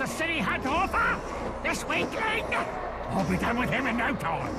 the city had to offer? This weakling? I'll be done with him in no time.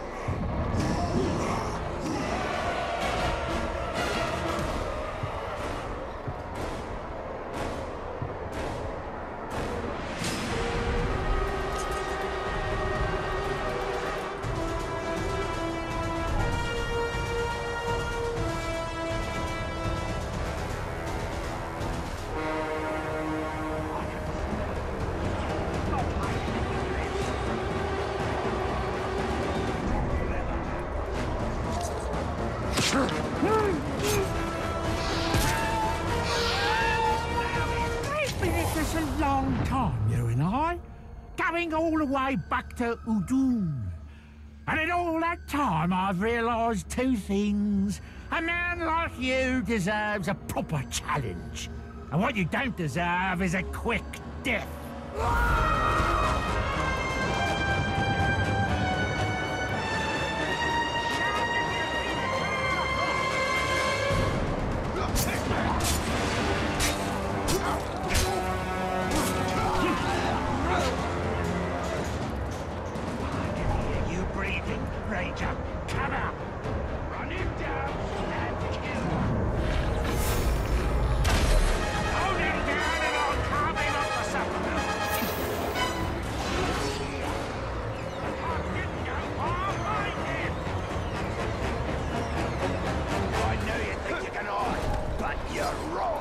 We've been at this a long time, you and I. Going all the way back to Udun. And in all that time, I've realised two things. A man like you deserves a proper challenge. And what you don't deserve is a quick death. Ranger, come out! Run him down and kill him! Hold him down and I'll carve him up for supper! I didn't go far behind him! I know you think you can hide, but you're wrong!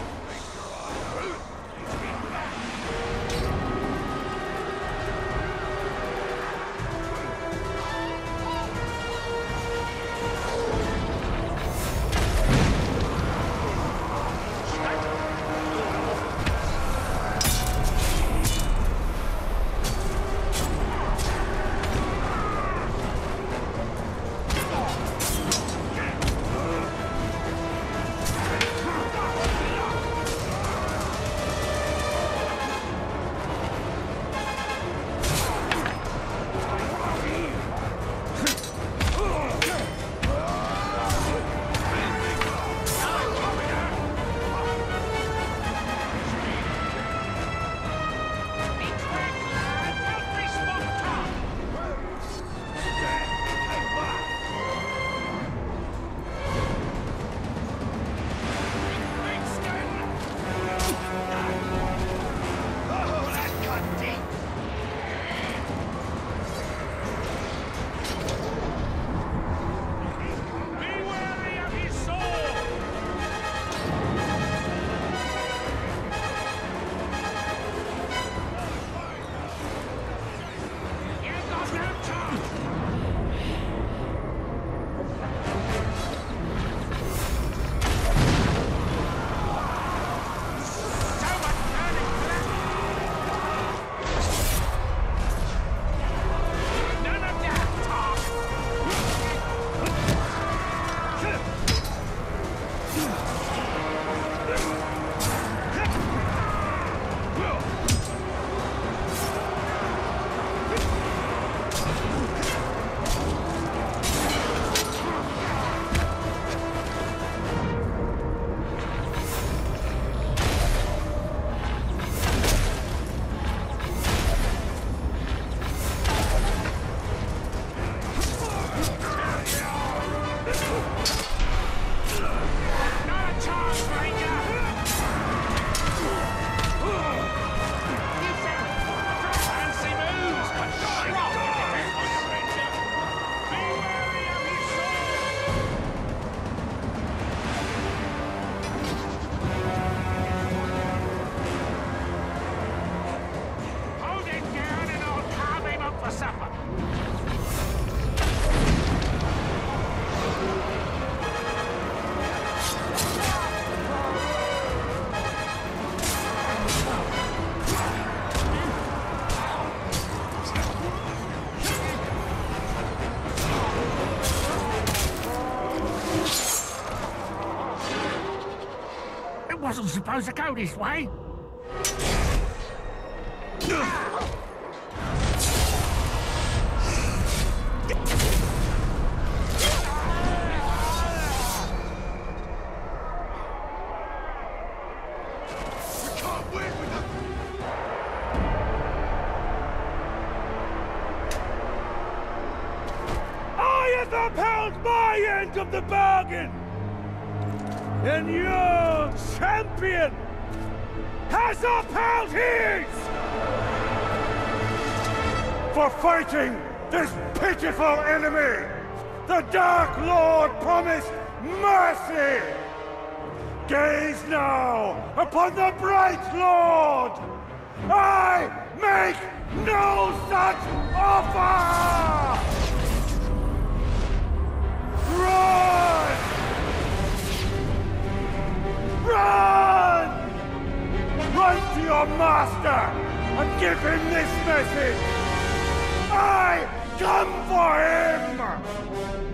Wasn't supposed to go this way. We can't win with them. upheld my end of the bargain! And your champion has upheld his! For fighting this pitiful enemy, the Dark Lord promised mercy! Gaze now upon the Bright Lord! I make no such offer! Run! Run! Run to your master and give him this message! I come for him!